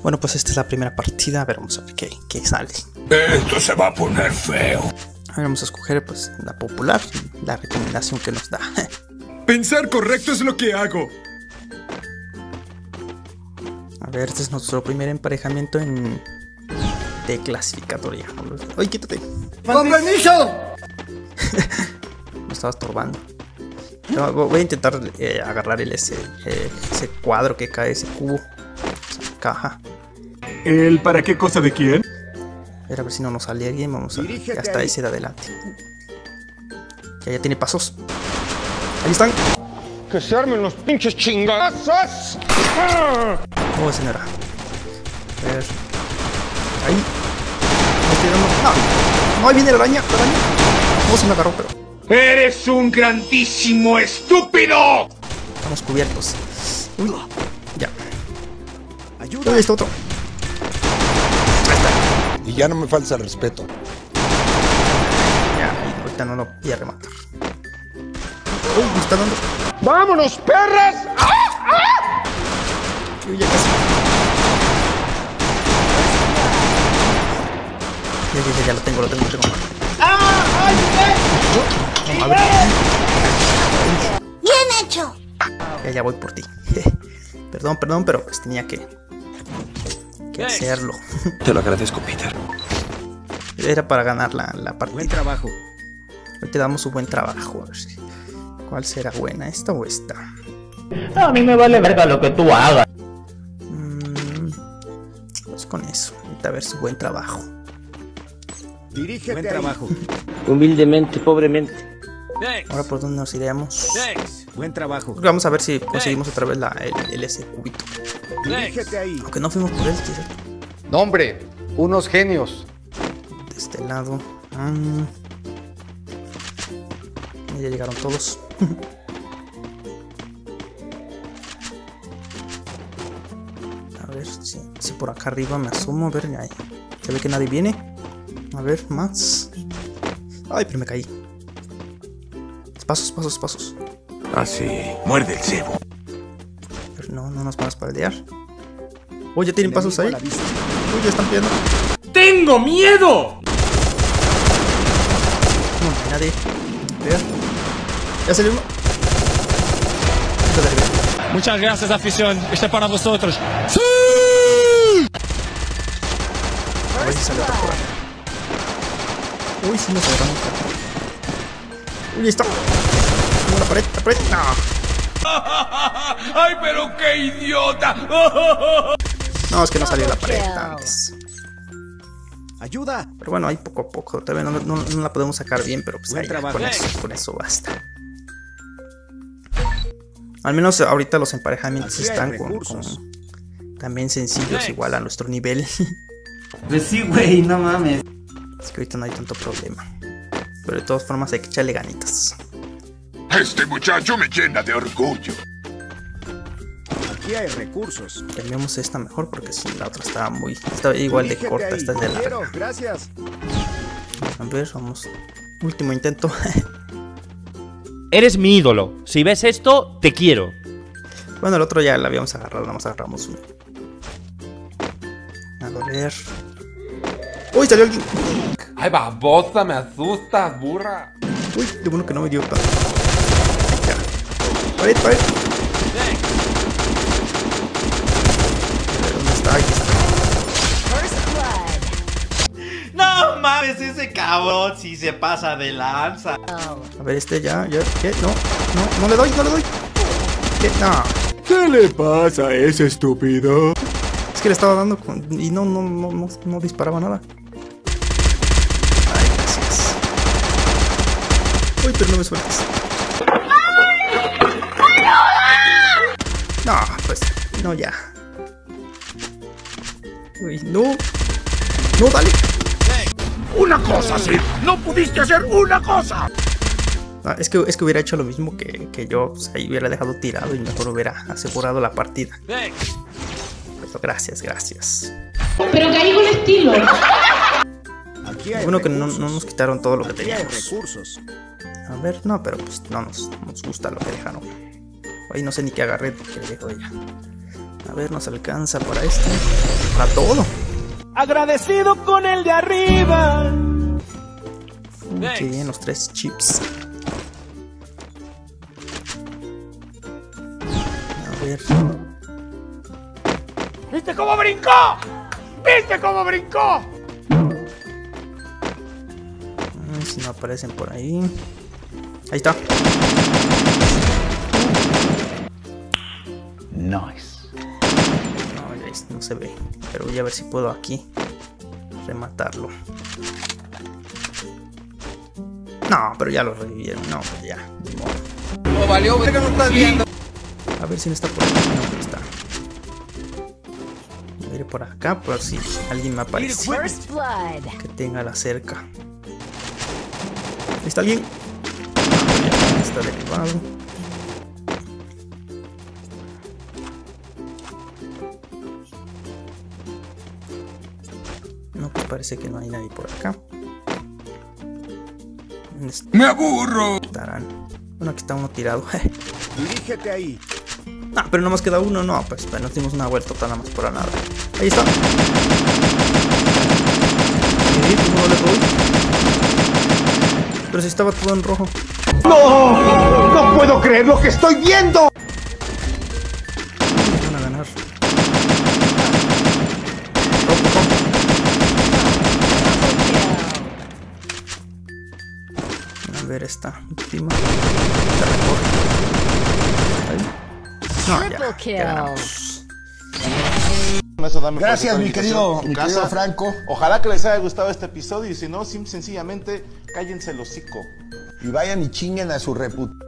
Bueno, pues esta es la primera partida. A ver, vamos a ver qué sale. Esto se va a poner feo. A ver, vamos a escoger pues la popular, la recomendación que nos da. Pensar correcto es lo que hago. A ver, este es nuestro primer emparejamiento de clasificatoria. ¡Ay, quítate! ¡Con permiso! Me estaba estorbando. No, voy a intentar agarrar ese cuadro que cae, ese cubo, esa caja. ¿El para qué cosa de quién? A ver si no nos sale alguien. Vamos a ver. Ya está ese de adelante. Ya tiene pasos. Ahí están. ¡Que se armen los pinches chingazos! Oh, señora. A ver. Ahí. No, ahí viene la araña. No, se me agarró, pero. ¡Eres un grandísimo estúpido! Estamos cubiertos. Uy. Ya. ¡Ayuda! Uy, está otro. Y ya no me falta el respeto. Ya, ahorita no lo voy a rematar. Uy, me está dando. ¡Vámonos, perras! Uy, ya casi. Ya lo tengo. No, a ver. ¡Bien hecho! Ya voy por ti. Perdón, pero pues tenía que hacerlo. Te lo agradezco, Peter. Era para ganar la partida. Buen trabajo. Hoy te damos un buen trabajo. A ver ¿cuál será buena? ¿Esta o esta? A mí me vale verga lo que tú hagas. Pues con eso. Ahorita a ver su buen trabajo. Dirígete. Buen trabajo. Humildemente, pobremente. Ahora por dónde nos iremos. Buen trabajo. Vamos a ver si conseguimos otra vez el ese cubito. Dirígete ahí. Aunque no fuimos por él, quizás. No, hombre, unos genios. De este lado. Ya llegaron todos. A ver si por acá arriba me asomo. A ver, ahí. Se ve que nadie viene. A ver, más. Ay, pero me caí. Pasos. Así. Muerde el cebo. Pero no nos van a espaldear. Oh, ya tienen pasos ahí. Uy, ya están pidiendo. ¡Tengo miedo! No hay nadie. A ver. Ya salió uno. Muchas gracias, afición. Este es para vosotros. ¡Sí! A ver si sale otro por ahí. Uy, sí nos agarramos. Uy, ahí está. La pared. No. ¡Ay, pero qué idiota! No, es que no salió la pared antes. ¡Ayuda! Pero bueno, ahí poco a poco. Todavía no la podemos sacar bien, pero pues Buen ahí, trabajo. con eso basta. Al menos ahorita los emparejamientos Aquí hay están recursos. también sencillos, igual a nuestro nivel. Pues sí, güey, no mames. Así que ahorita no hay tanto problema. Pero de todas formas hay que echarle ganitas. Este muchacho me llena de orgullo. Aquí hay recursos. Cambiamos esta mejor porque si la otra estaba igual de Dirígete corta. ahí. Esta es de Quiero, larga. gracias. A ver, vamos. Último intento. Eres mi ídolo. Si ves esto, te quiero. Bueno, el otro ya lo habíamos agarrado. Nada más agarramos uno. A ver. ¡Uy, salió alguien! Ay, babosa, me asustas, burra. Uy, de bueno que no me dio tanto. Ya. Pared. ¿Dónde está? Aquí está. No mames, ese cabrón si se pasa de lanza. A ver, ya. ¿Qué? No le doy. ¿Qué? No. ¿Qué le pasa a ese estúpido? Es que le estaba dando y no disparaba nada. Ay, gracias. Uy, pero no me sueltes. No, pues, no ya. Uy, no, dale. ¡Una cosa, Sid! ¡No pudiste hacer una cosa! Ah, es que hubiera hecho lo mismo que yo, pues ahí hubiera dejado tirado y mejor hubiera asegurado la partida. Pero gracias. Pero que hay un estilo. Aquí hay Bueno que recursos. no nos quitaron todo lo que Aquí hay teníamos. recursos. A ver, no, pero pues no nos gusta lo que dejaron. Ahí no sé ni qué agarré porque dejó ella. A ver, nos alcanza para esto. Para todo. Agradecido con el de arriba. Qué bien, los 3 chips. A ver. ¿Viste cómo brincó? ¿Viste cómo brincó? Si no aparecen por ahí. Ahí está. Nice. No, ya no se ve. Pero voy a ver si puedo aquí rematarlo. No, pero ya lo revivieron. No, pues ya. No valió, verga, no estás viendo. A ver si no está por aquí. No, no está. Voy a ir por acá por si alguien me aparece. Que tenga la cerca. ¿Ahí está alguien? No, ya está derribado. No, pues parece que no hay nadie por acá. ¡Me aburro! Estarán. Bueno, aquí está uno tirado. Dirígete ahí. Ah, pero nomás queda uno. No, pues nos dimos una vuelta nada más por la nada. Ahí está. ¿Cómo le doy? Pero si estaba todo en rojo. ¡No! ¡No puedo creer lo que estoy viendo! Van a ganar. A ver esta última. No, ya ganamos. Gracias, mi querido Franco. Ojalá que les haya gustado este episodio y si no, sencillamente cállense el hocico. Y vayan y chinguen a su reputación.